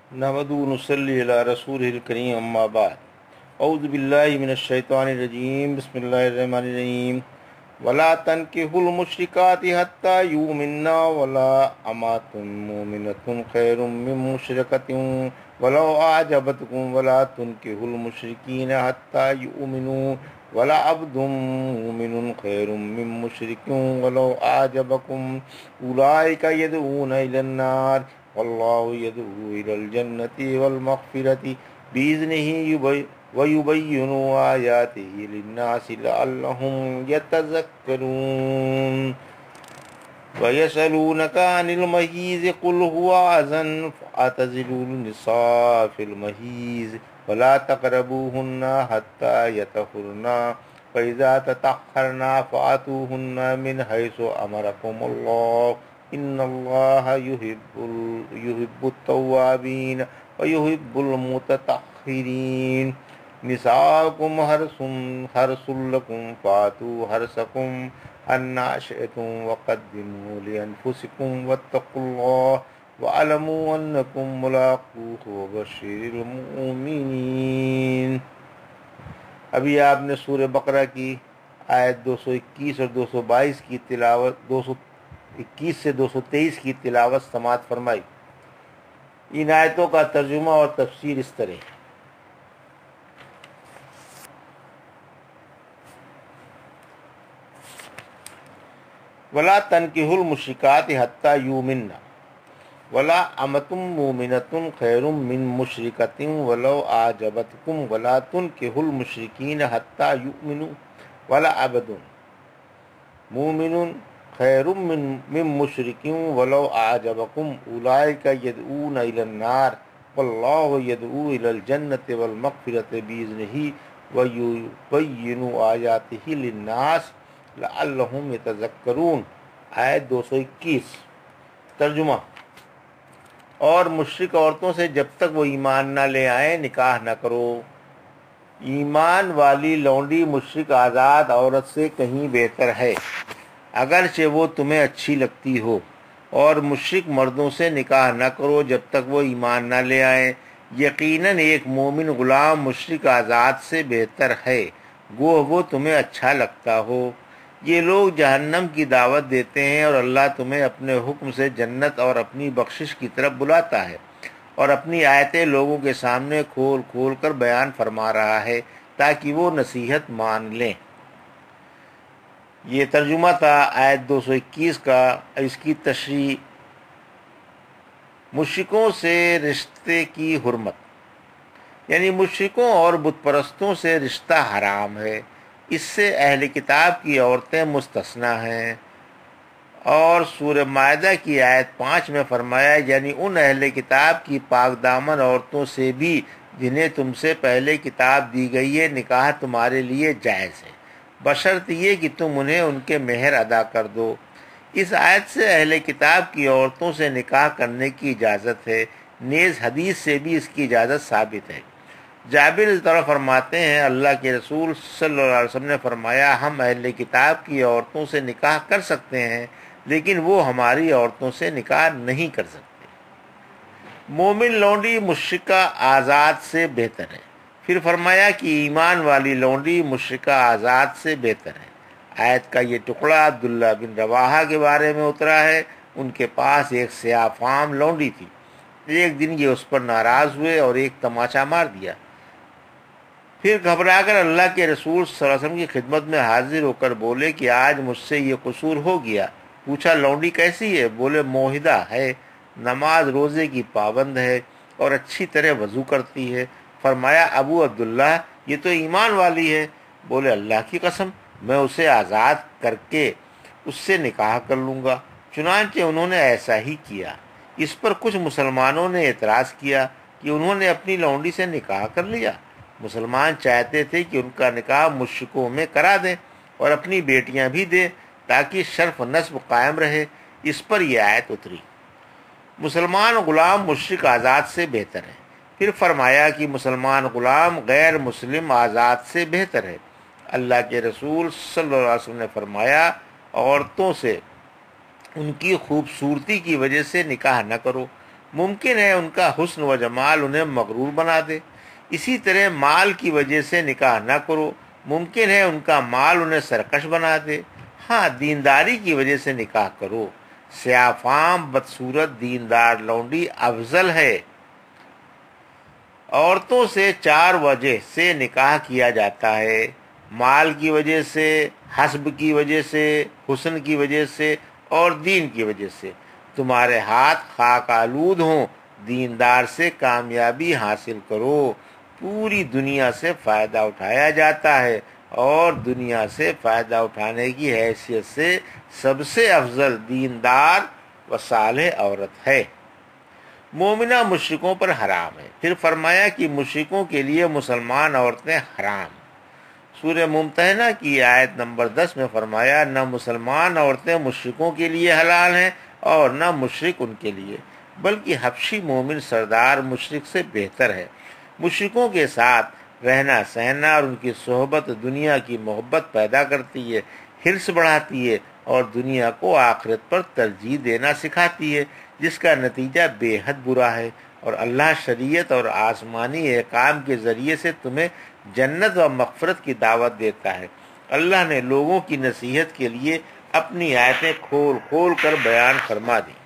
نحمدہ و نصلی علی رسولہ الکریم اما بعد اعوذ باللہ من الشیطان الرجیم بسم اللہ الرحمن الرحیم ولا تنکحوا المشرکات حتی یؤمنن ولا امۃ مؤمنۃ خیر من مشرکۃ ولو اعجبتکم ولا تنکحوا المشرکین حتی یؤمنوا ولا عبد مؤمن خیر من مشرک ولو اعجبکم اولئک یدعون الی النار واللہ یدعو الی الجنۃ والمغفرۃ بإذنہ ویبین آیاتہ للناس لعلہم یتذکرون ویسألونک عن المحیض قل هو أذى فاعتزلوا النساء في المحیض ولا تقربوهن حتى يطهرن فإذا تطهرن فآتوهن من حيث أمركم الله إن الله يحب التوابين ويحب المتطهرين نساؤكم حرث لكم فآتوا حرثكم أنى شئتم وقدموا لأنفسكم واتقوا الله وَاعْلَمُوا أَنَّكُمْ مُلَاقُوهُ وَبَشِّرِ الْمُؤْمِنِينَ۔ ابھی آپ نے سورہ بقرہ کی آیت 221 اور 222 کی تلاوت 221 سے 223 کی تلاوت سماعت فرمائی۔ ان آیتوں کا ترجمہ اور تفسیر اس طرح ہے۔ وَلَا تَنْكِحُوا الْمُشْرِكَاتِ حَتَّى يُؤْمِنَّ ولا امۃ مومنۃ خیر من مشرکۃ ولو اعجبتکم ولا تنکحوا المشرکین حتی یؤمنوا ولا عبد مومن خیر من مشرک ولو اعجبکم اولئک یدعون الی النار واللہ یدعو الی الجنۃ والمغفرۃ بإذنہ ویبین آیاتہ للناس لعلہم یتذکرون۔ آیت 221۔ ترجمہ: اور مشرک عورتوں سے جب تک وہ ایمان نہ لے آئیں نکاح نہ کرو۔ ایمان والی لونڈی مشرک آزاد عورت سے کہیں بہتر ہے، اگرچہ وہ تمہیں اچھی لگتی ہو، اور مشرک مردوں سے نکاح نہ کرو جب تک وہ ایمان نہ لے آئیں۔ یقیناً ایک مومن غلام مشرک آزاد سے بہتر ہے، گوہ وہ تمہیں اچھا لگتا ہو۔ یہ لوگ جہنم کی دعوت دیتے ہیں اور اللہ تمہیں اپنے حکم سے جنت اور اپنی بخشش کی طرف بلاتا ہے، اور اپنی آیتیں لوگوں کے سامنے کھول کھول کر بیان فرما رہا ہے تاکہ وہ نصیحت مان لیں۔ یہ ترجمہ تھا آیت 221 کا۔ اس کی تشریح: مشرکوں سے رشتے کی حرمت، یعنی مشرکوں اور بت پرستوں سے رشتہ حرام ہے۔ اس سے اہل کتاب کی عورتیں مستثنی ہیں، اور سورہ مائدہ کی آیت 5 میں فرمایا یعنی ان اہل کتاب کی پاک دامن عورتوں سے بھی جنہیں تم سے پہلے کتاب دی گئی ہے نکاح تمہارے لیے جائز ہے، بشرط یہ کہ تم انہیں ان کے مہر ادا کر دو۔ اس آیت سے اہل کتاب کی عورتوں سے نکاح کرنے کی اجازت ہے، نیز حدیث سے بھی اس کی اجازت ثابت ہے۔ جابر اس طرح فرماتے ہیں، اللہ کے رسول صلی اللہ علیہ وسلم نے فرمایا، ہم اہل کتاب کی عورتوں سے نکاح کر سکتے ہیں لیکن وہ ہماری عورتوں سے نکاح نہیں کر سکتے۔ مومن لونڈی مشرکہ آزاد سے بہتر ہے۔ پھر فرمایا کہ ایمان والی لونڈی مشرکہ آزاد سے بہتر ہے۔ آیت کا یہ ٹکڑا عبداللہ بن رواحہ کے بارے میں اترا ہے۔ ان کے پاس ایک سیاہ فام لونڈی تھی۔ ایک دن یہ اس پر ناراض ہوئے اور ایک تماچا مار دیا۔ پھر گھبرا کر اللہ کے رسول صلی اللہ علیہ وسلم کی خدمت میں حاضر ہو کر بولے کہ آج مجھ سے یہ قصور ہو گیا۔ پوچھا لونڈی کیسی ہے؟ بولے موحدہ ہے، نماز روزے کی پابند ہے اور اچھی طرح وضو کرتی ہے۔ فرمایا ابو عبداللہ یہ تو ایمان والی ہے۔ بولے اللہ کی قسم میں اسے آزاد کر کے اس سے نکاح کر لوں گا۔ چنانچہ انہوں نے ایسا ہی کیا۔ اس پر کچھ مسلمانوں نے اعتراض کیا کہ انہوں نے اپنی لونڈی سے نکاح کر لیا۔ مسلمان چاہتے تھے کہ ان کا نکاح مشرکوں میں کرا دیں اور اپنی بیٹیاں بھی دیں تاکہ شرف نسب قائم رہے۔ اس پر یہ آیت اتری، مسلمان غلام مشرک آزاد سے بہتر ہے۔ پھر فرمایا کہ مسلمان غلام غیر مسلم آزاد سے بہتر ہے۔ اللہ کے رسول صلی اللہ علیہ وسلم نے فرمایا عورتوں سے ان کی خوبصورتی کی وجہ سے نکاح نہ کرو، ممکن ہے ان کا حسن و جمال انہیں مغرور بنا دے۔ اسی طرح مال کی وجہ سے نکاح نہ کرو، ممکن ہے ان کا مال انہیں سرکش بنا دے۔ ہاں، دینداری کی وجہ سے نکاح کرو۔ سیاہ فام بدصورت دیندار لونڈی افضل ہے۔ عورتوں سے 4 وجہ سے نکاح کیا جاتا ہے: مال کی وجہ سے، حسب کی وجہ سے، حسن کی وجہ سے اور دین کی وجہ سے۔ تمہارے ہاتھ خاک آلود ہوں، دیندار سے کامیابی حاصل کرو۔ پوری دنیا سے فائدہ اٹھایا جاتا ہے اور دنیا سے فائدہ اٹھانے کی حیثیت سے سب سے افضل دیندار و صالح عورت ہے۔ مومنہ مشرکوں پر حرام ہے۔ پھر فرمایا کہ مشرکوں کے لیے مسلمان عورتیں حرام۔ سورہ ممتحنہ کی آیت نمبر 10 میں فرمایا، نہ مسلمان عورتیں مشرکوں کے لیے حلال ہیں اور نہ مشرک ان کے لیے، بلکہ حبشی مومن سردار مشرک سے بہتر ہے۔ مشرکوں کے ساتھ رہنا سہنا اور ان کی صحبت دنیا کی محبت پیدا کرتی ہے، حرص بڑھاتی ہے اور دنیا کو آخرت پر ترجیح دینا سکھاتی ہے، جس کا نتیجہ بے حد برا ہے۔ اور اللہ شریعت اور آسمانی احکام کے ذریعے سے تمہیں جنت و مغفرت کی دعوت دیتا ہے۔ اللہ نے لوگوں کی نصیحت کے لیے اپنی آیتیں کھول کھول کر بیان فرما دیں۔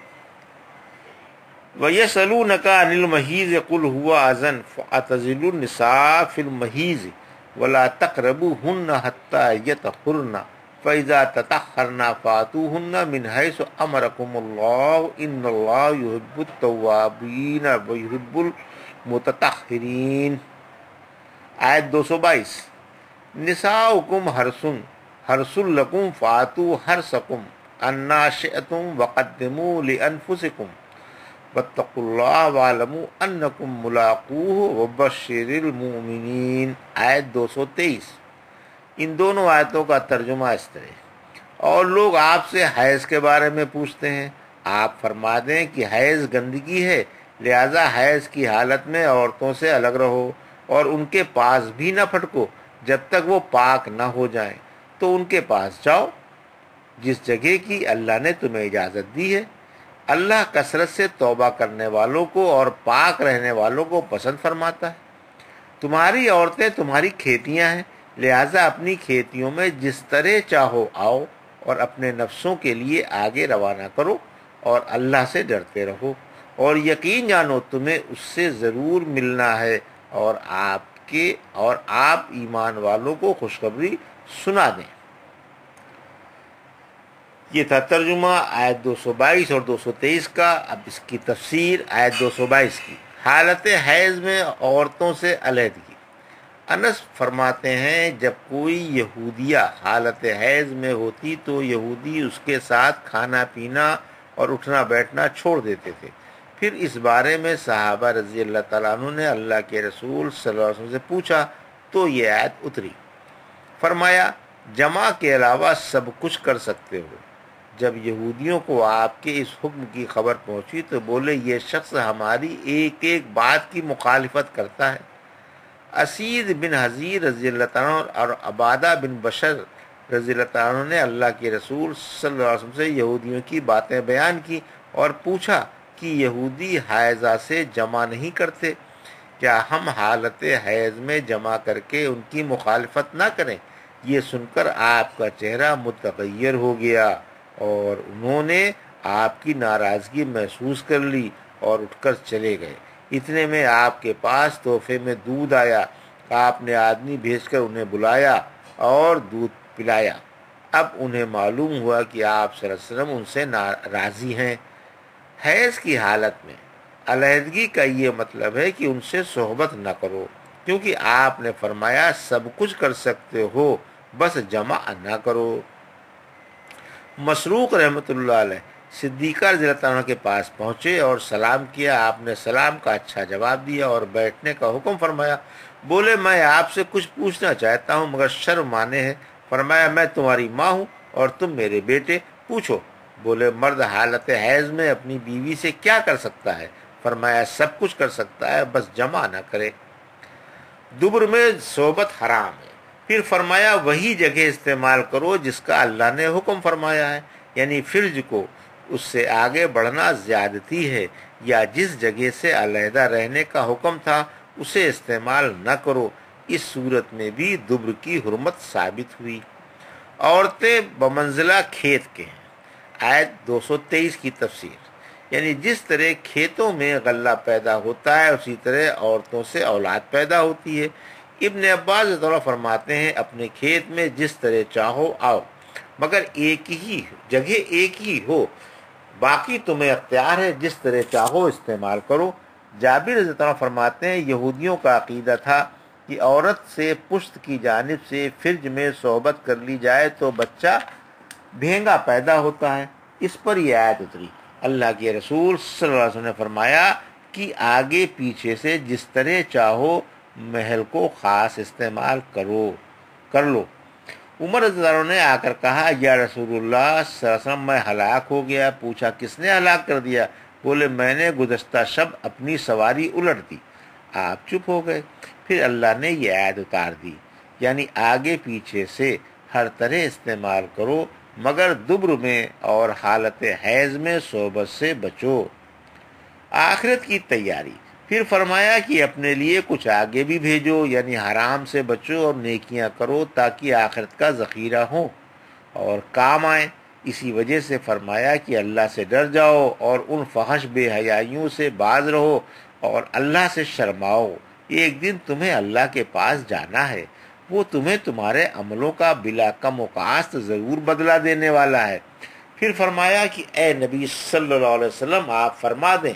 وَيَسْأَلُونَكَ عَنِ الْمَحِيضِ قُلْ هُوَ أَذًى فَاعْتَزِلُوا النِّسَاءَ فِي الْمَحِيضِ وَلَا تَقْرَبُوهُنَّ حَتَّى يَطْهُرْنَ فَإِذَا تَطَهَّرْنَ فَأْتُوهُنَّ مِنْ حَيْثُ أَمَرَكُمُ اللَّهُ إِنَّ اللَّهَ يُحِبُّ التَّوَّابِينَ وَيُحِبُّ الْمُتَطَهِّرِينَ۔ آیت 222۔ نساؤکم حرث لکم فاتوا حرثکم انا شئتم وقدموا لانفسکم واتقوا اللہ واعلموا انکم ملاقوہ وبشر المؤمنین۔ آیت 223۔ ان دونوں آیتوں کا ترجمہ اس طرح: اور لوگ آپ سے حیض کے بارے میں پوچھتے ہیں، آپ فرما دیں کہ حیض گندگی ہے، لہذا حیض کی حالت میں عورتوں سے الگ رہو اور ان کے پاس بھی نہ پھٹکو جب تک وہ پاک نہ ہو جائیں، تو ان کے پاس جاؤ جس جگہ کی اللہ نے تمہیں اجازت دی ہے۔ اللہ کثرت سے توبہ کرنے والوں کو اور پاک رہنے والوں کو پسند فرماتا ہے۔ تمہاری عورتیں تمہاری کھیتیاں ہیں، لہٰذا اپنی کھیتیوں میں جس طرح چاہو آؤ اور اپنے نفسوں کے لیے آگے روانہ کرو اور اللہ سے ڈرتے رہو، اور یقین جانو تمہیں اس سے ضرور ملنا ہے، اور آپ ایمان والوں کو خوشخبری سنا دیں۔ یہ تھا ترجمہ آیت 222 اور 223 کا۔ اب اس کی تفسیر آیت 222 کی۔ حالت حیض میں عورتوں سے علیحدگی۔ انس فرماتے ہیں، جب کوئی یہودیہ حالت حیض میں ہوتی تو یہودی اس کے ساتھ کھانا پینا اور اٹھنا بیٹھنا چھوڑ دیتے تھے۔ پھر اس بارے میں صحابہ رضی اللہ تعالیٰ عنہ نے اللہ کے رسول صلی اللہ علیہ وسلم سے پوچھا تو یہ آیت اتری۔ فرمایا، جمع کے علاوہ سب کچھ کر سکتے ہو۔ جب یہودیوں کو آپ کے اس حکم کی خبر پہنچی تو بولے، یہ شخص ہماری ایک ایک بات کی مخالفت کرتا ہے۔ اسید بن حضیر رضی اللہ تعالیٰ عنہ اور عبادہ بن بشر رضی اللہ تعالیٰ عنہ نے اللہ کے رسول صلی اللہ علیہ وسلم سے یہودیوں کی باتیں بیان کی اور پوچھا کہ یہودی حائضہ سے جمع نہیں کرتے، کیا ہم حالت حیض میں جمع کر کے ان کی مخالفت نہ کریں؟ یہ سن کر آپ کا چہرہ متغیر ہو گیا اور انہوں نے آپ کی ناراضگی محسوس کر لی اور اٹھ کر چلے گئے۔ اتنے میں آپ کے پاس تحفے میں دودھ آیا۔ آپ نے آدمی بھیج کر انہیں بلایا اور دودھ پلایا۔ اب انہیں معلوم ہوا کہ آپ صلی اللہ علیہ وسلم ان سے راضی ہیں۔ حیض کی حالت میں علیحدگی کا یہ مطلب ہے کہ ان سے صحبت نہ کرو، کیونکہ آپ نے فرمایا سب کچھ کر سکتے ہو، بس جمع نہ کرو۔ مسروق رحمۃ اللہ علیہ صدیقہ رضی اللہ عنہ کے پاس پہنچے اور سلام کیا۔ آپ نے سلام کا اچھا جواب دیا اور بیٹھنے کا حکم فرمایا۔ بولے، میں آپ سے کچھ پوچھنا چاہتا ہوں مگر شرم آنے ہے۔ فرمایا، میں تمہاری ماں ہوں اور تم میرے بیٹے، پوچھو۔ بولے، مرد حالت حیض میں اپنی بیوی سے کیا کر سکتا ہے؟ فرمایا، سب کچھ کر سکتا ہے، بس جمع نہ کرے۔ دبر میں صحبت حرام ہے۔ پھر فرمایا، وہی جگہ استعمال کرو جس کا اللہ نے حکم فرمایا ہے، یعنی فرج کو، اس سے آگے بڑھنا زیادتی ہے۔ یا جس جگہ سے علیحدہ رہنے کا حکم تھا اسے استعمال نہ کرو، اس صورت میں بھی دبر کی حرمت ثابت ہوئی۔ عورتیں بمنزلہ کھیت کے ہیں، آیت 223 کی تفسیر، یعنی جس طرح کھیتوں میں غلہ پیدا ہوتا ہے اسی طرح عورتوں سے اولاد پیدا ہوتی ہے۔ ابن عباس رضی اللہ عنہ فرماتے ہیں اپنے کھیت میں جس طرح چاہو آؤ، مگر ایک ہی جگہ ایک ہی ہو، باقی تمہیں اختیار ہے، جس طرح چاہو استعمال کرو۔ جابر رضی اللہ عنہ فرماتے ہیں یہودیوں کا عقیدہ تھا کہ عورت سے پشت کی جانب سے فرج میں صحبت کر لی جائے تو بچہ بھینگا پیدا ہوتا ہے۔ اس پر یہ آیت اتری۔ اللہ کے رسول صلی اللہ علیہ وسلم نے فرمایا کہ آگے پیچھے سے جس طرح چاہو محل کو خاص استعمال کر لو۔ عمر رضی اللہ عنہ نے آ کر کہا یا رسول اللہ صلی اللہ علیہ وسلم میں ہلاک ہو گیا۔ پوچھا کس نے ہلاک کر دیا؟ بولے میں نے گزشتہ شب اپنی سواری الٹ دی۔ آپ چپ ہو گئے۔ پھر اللہ نے یہ آیت اتار دی، یعنی آگے پیچھے سے ہر طرح استعمال کرو مگر دبر میں اور حالت حیض میں صحبت سے بچو۔ آخرت کی تیاری۔ پھر فرمایا کہ اپنے لیے کچھ آگے بھی بھیجو، یعنی حرام سے بچو اور نیکیاں کرو تاکہ آخرت کا ذخیرہ ہو اور کام آئیں۔ اسی وجہ سے فرمایا کہ اللہ سے ڈر جاؤ اور ان فحش بے حیائیوں سے باز رہو اور اللہ سے شرماؤ۔ ایک دن تمہیں اللہ کے پاس جانا ہے، وہ تمہیں تمہارے عملوں کا بلا کم و کاست ضرور بدلہ دینے والا ہے۔ پھر فرمایا کہ اے نبی صلی اللہ علیہ وسلم آپ فرما دیں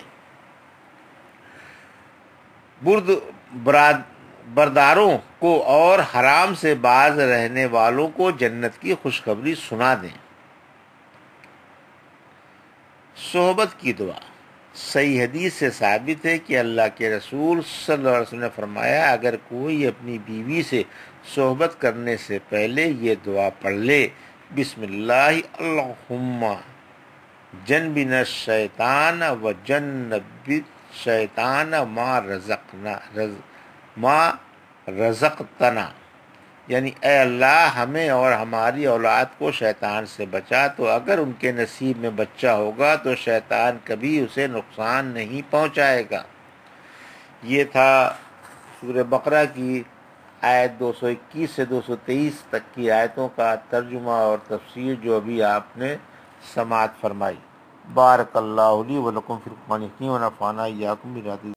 برداروں کو اور حرام سے باز رہنے والوں کو جنت کی خوشخبری سنا دیں۔ صحبت کی دعا۔ صحیح حدیث سے ثابت ہے کہ اللہ کے رسول صلی اللہ علیہ وسلم نے فرمایا اگر کوئی اپنی بیوی سے صحبت کرنے سے پہلے یہ دعا پڑھ لے بسم اللہ اللہم جنبنا الشیطان و جنب الشیطان ما رزقتنا، یعنی اے اللہ ہمیں اور ہماری اولاد کو شیطان سے بچا، تو اگر ان کے نصیب میں بچہ ہوگا تو شیطان کبھی اسے نقصان نہیں پہنچائے گا۔ یہ تھا سورہ بقرہ کی آیت 221 سے 223 تک کی آیتوں کا ترجمہ اور تفسیر جو ابھی آپ نے سماعت فرمائی۔ بارک اللہ لی و لکم فی القرآن الحکیم و نفعنا ایاکم بما